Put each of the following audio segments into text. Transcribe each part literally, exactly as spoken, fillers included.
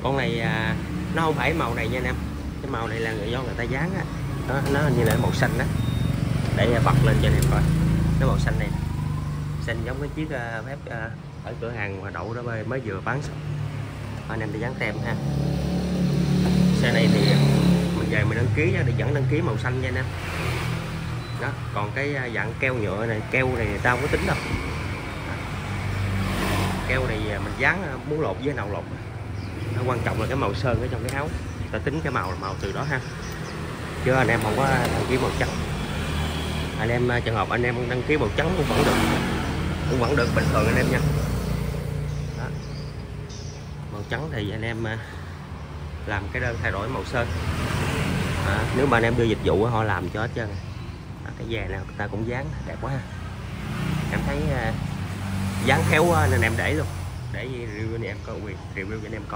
Con này à, nó không phải màu này nha anh em, cái màu này là người do người ta dán á, nó, nó như là màu xanh đó, để bật lên cho anh em coi. Nó màu xanh này, xanh giống cái chiếc uh, phép uh, ở cửa hàng mà đậu đó mới vừa bán xong. Anh em đi dán tem ha. Xe này thì mình về mình đăng ký thì vẫn đăng ký màu xanh nha anh em. Đó, còn cái dạng keo nhựa này, keo này người ta không có tính đâu. Đó. Keo này mình dán muốn lột với nào lột. Nó quan trọng là cái màu sơn ở trong cái áo, ta tính cái màu là màu từ đó ha, chứ anh em không có đăng ký màu trắng. Anh em trường hợp anh em đăng ký màu trắng cũng vẫn được, cũng vẫn được bình thường anh em nha. Đó. Màu trắng thì anh em làm cái đơn thay đổi màu sơn. Đó. Nếu mà anh em đưa dịch vụ họ làm cho hết trơn. Đó. Cái dè nào người ta cũng dán đẹp quá ha. Em thấy uh, dán khéo quá nên em để luôn, để review anh em coi, quyền review cho anh em coi.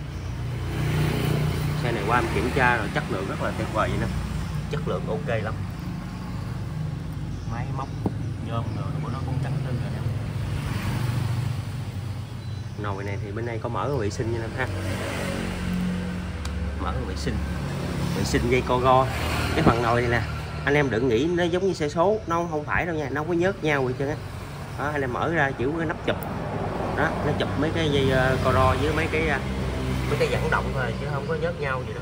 Xe này qua em kiểm tra rồi, chất lượng rất là tuyệt vời vậy đó, chất lượng ok lắm. Máy móc nhôm rồi của nó cũng trắng tư rồi nè. Nồi này thì bên đây có mở vệ sinh nha em ha, mở vệ sinh, vệ sinh dây co ro. Cái phần nồi này nè, anh em đừng nghĩ nó giống như xe số, nó không phải đâu nha, nó không có nhớt nhau vậy chứ á. Đó, anh em mở ra chỉ cái nắp chụp đó, nó chụp mấy cái dây uh, co ro với mấy cái uh, mấy cái dẫn động thôi chứ không có nhớt nhau gì đâu.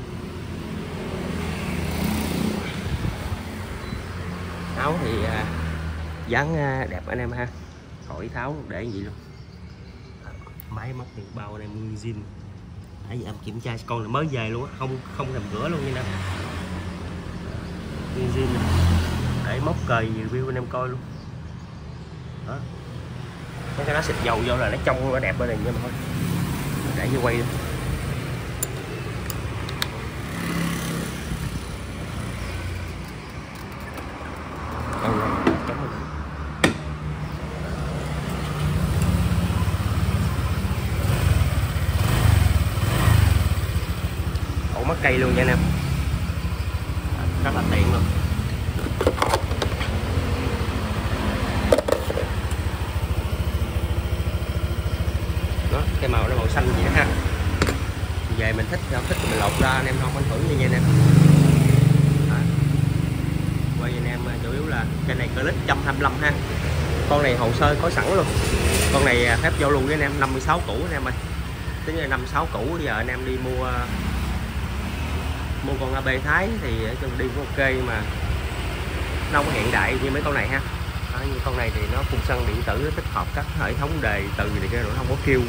Áo thì uh, dán uh, đẹp anh em ha, khỏi tháo để gì luôn. Máy móc thì bao này nguyên zin. Nãy giờ em kiểm tra con là mới về luôn á, không không thèm rửa luôn nha em. Nguyên zin để móc cời review anh em coi luôn. Đó. Mấy cái nó xịt dầu vô là nó trong nó đẹp bên này nha mọi người. Để cho quay luôn. Ổ mắt cây luôn nha anh em, rất là tiện luôn. Đó, cái màu nó màu xanh vậy đó ha. Về mình thích không thích thì mình lột ra, anh em không ảnh hưởng như vậy nè. Quay anh em chủ yếu là cái này clip một trăm hai mươi lăm ha. Con này hồ sơ có sẵn luôn. Con này phép giao lưu với anh em năm mươi sáu cũ anh em ơi. Tính là năm mươi sáu cũ, giờ anh em đi mua mua con a bê Thái thì chung đi cũng ok, mà nó không có hiện đại như mấy con này ha. Đó, như con này thì nó phun xăng điện tử, tích hợp các hệ thống đề từ gì kia, nó không có kêu.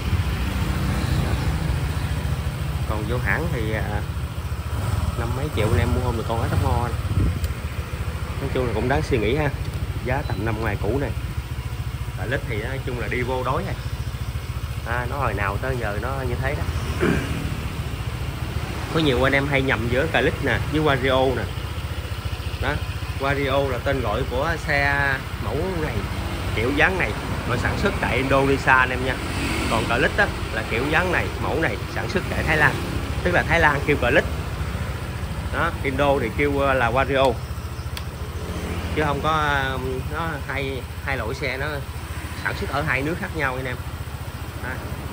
Còn vô hãng thì năm mấy triệu anh em mua không được con ếch tóc ngo này. Nói chung là cũng đáng suy nghĩ ha, giá tầm năm ngoài cũ này. Và lít thì nói chung là đi vô đối này. À, nó hồi nào tới giờ nó như thế đó. Có nhiều anh em hay nhầm giữa Click nè với Vario nè. Đó, Vario là tên gọi của xe mẫu này, kiểu dáng này, nó sản xuất tại Indonesia anh em nha. Còn Click á là kiểu dáng này, mẫu này sản xuất tại Thái Lan. Tức là Thái Lan kêu Click. Đó, Indo thì kêu là Vario. Chứ không có, nó hai hai loại xe nó sản xuất ở hai nước khác nhau anh em. Đó.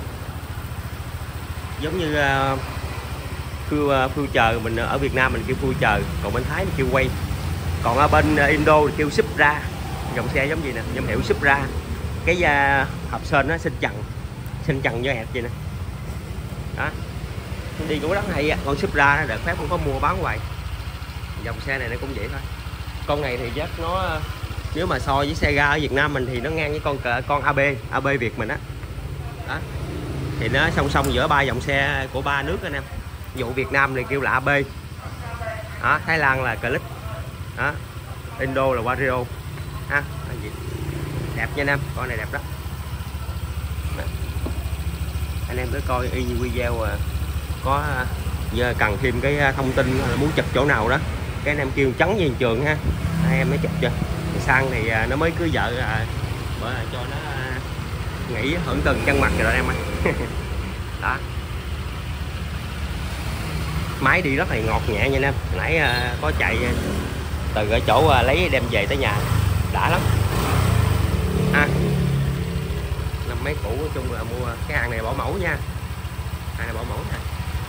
Giống như uh, Future, mình ở Việt Nam mình kêu Future, còn bên Thái mình kêu quay. Còn ở bên Indo thì kêu Supra. Dòng xe giống gì nè, giống hiệu Supra. Cái uh, hộp sên nó xinh chằng, xinh chằng do hẹp vậy nè. Đó, đi cũng rất hay. Con Supra nó được phép không có mua bán hoài. Dòng xe này nó cũng vậy thôi. Con này thì chắc nó, nếu mà so với xe ga ở Việt Nam mình thì nó ngang với con con a bê, a bê Việt mình á. Đó. Thì nó song song giữa ba dòng xe của ba nước anh em. Ví dụ Việt Nam thì kêu là a bê. Đó, Thái Lan là Click. Đó. Indo là Vario. Ha. Đẹp nha anh em, con này đẹp đó. Đó. Anh em cứ coi y như video à. Có giờ cần thêm cái thông tin là muốn chụp chỗ nào đó, cái anh em kêu trắng về hiện trường ha, hai em mới chụp cho. Xăng thì nó mới cưới vợ à, bởi cho nó nghỉ hưởng từng chân mặt rồi đó em ơi. Đó, máy đi rất là ngọt nhẹ nha anh em. Nãy à, có chạy từ ở chỗ à, lấy đem về tới nhà đã lắm ha. Năm mấy cũ nói chung là mua cái hàng này bỏ mẫu nha, hàng này bỏ mẫu nè.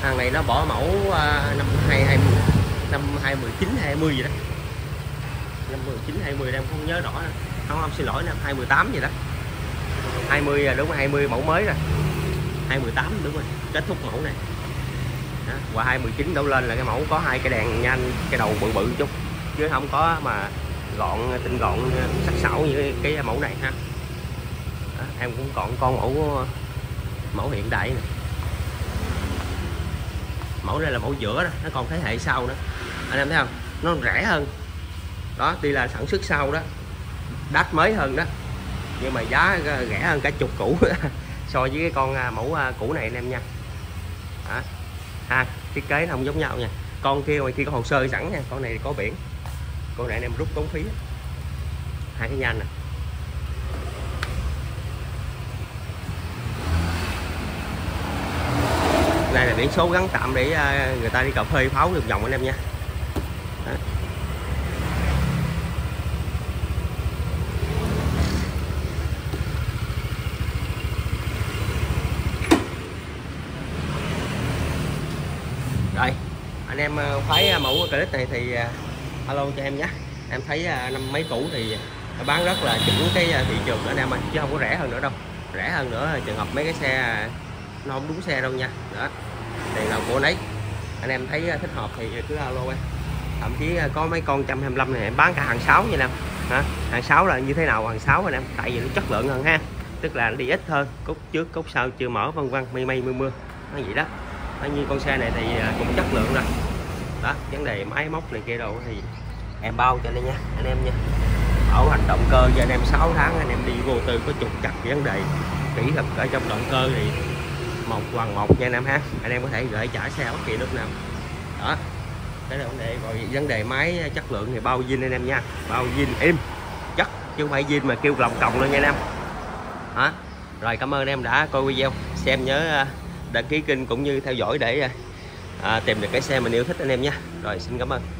Hàng này nó bỏ mẫu uh, năm hai hai năm hai mười chín hai mươi gì đó, năm mười chín hai mươi em không nhớ rõ nữa. Không không xin lỗi, năm hai mười tám gì đó, hai mươi là đúng, hai mươi mẫu mới rồi, hai mười tám đúng rồi, kết thúc mẫu này đó. Qua hai mười chín đổ lên là cái mẫu có hai cái đèn nhanh, cái đầu bự bự chút, chứ không có mà gọn tinh gọn sắc sảo như cái mẫu này ha đó. Em cũng còn con mẫu mẫu hiện đại này, mẫu này là mẫu giữa đó, nó còn thế hệ sau nữa anh em thấy không, nó rẻ hơn đó, tuy là sản xuất sau đó, đắt mới hơn đó, nhưng mà giá rẻ hơn cả chục cũ so với cái con mẫu cũ này anh em nha đó. Ha, thiết kế nó không giống nhau nha, con kia ngoài kia có hồ sơ sẵn nha, con này có biển, con này anh em rút tốn phí, hai cái nhanh nè. Đây là biển số gắn tạm để người ta đi cà phê pháo được vòng anh em nha đó. Rồi anh em phái mẫu clip này thì alo cho em nhé, em thấy năm mấy cũ thì bán rất là chuẩn cái thị trường nữa anh em ơi, chứ không có rẻ hơn nữa đâu, rẻ hơn nữa trường hợp mấy cái xe nó không đúng xe đâu nha đó, tiền nào của nấy, anh em thấy thích hợp thì cứ alo em, thậm chí có mấy con một trăm hai mươi lăm này em bán cả hàng sáu nha em hả, hàng sáu là như thế nào, hàng sáu anh em, tại vì nó chất lượng hơn ha, tức là nó đi ít hơn, cúc trước cúc sau chưa mở vân vân mây mây mưa mưa nó vậy đó. Nó như con xe này thì cũng chất lượng rồi đó, vấn đề máy móc này kia đâu thì em bao cho anh nha anh em nha, bảo hành động cơ cho anh em sáu tháng, anh em đi vô tư có trục chặt vấn đề kỹ thuật ở trong động cơ thì một hoàn một nha anh em ha, anh em có thể gửi trả xe bất kỳ lúc nào đó. Cái vấn đề rồi vấn đề máy chất lượng thì bao zin anh em nha, bao zin im chất chứ không phải zin mà kêu lòng còng luôn nha anh em hả. Rồi cảm ơn anh em đã coi video, xem nhớ đăng ký kênh cũng như theo dõi để à, tìm được cái xe mình yêu thích anh em nha. Rồi xin cảm ơn.